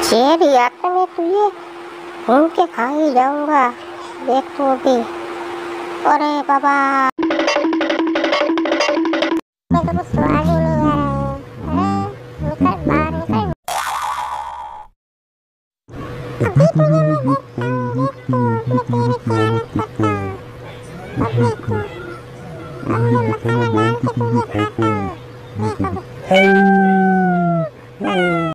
शेर यात्रा में तुझे घूम के खा ही जाऊंगा, देख तू अभी। अरे बाबा मैं तो कुछ सवाल ही नहीं आ रहा है। अरे निकल बाहर निकल। अभी तुझे मैं देखता हूँ, मैं तेरी खियानत करता हूँ। अब देख तू, अब मैं मसाला डाल के तुझे खाता हूँ, देख अब।